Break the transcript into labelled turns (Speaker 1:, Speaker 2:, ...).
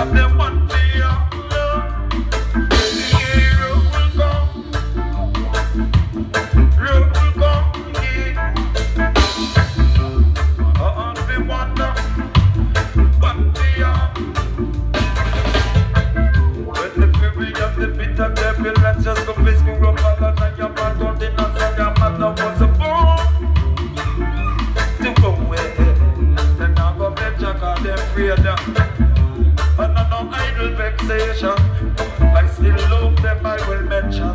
Speaker 1: of them want to hear love. The hero will come. Hero will come again. They wonder what they are. When the fury of the bitter devil and just go face me up all the night, your man don't deny that your mother was a fool to go away. Then I go venture cause they're afraid of. And I know idle vexation. I still love them, I will mention.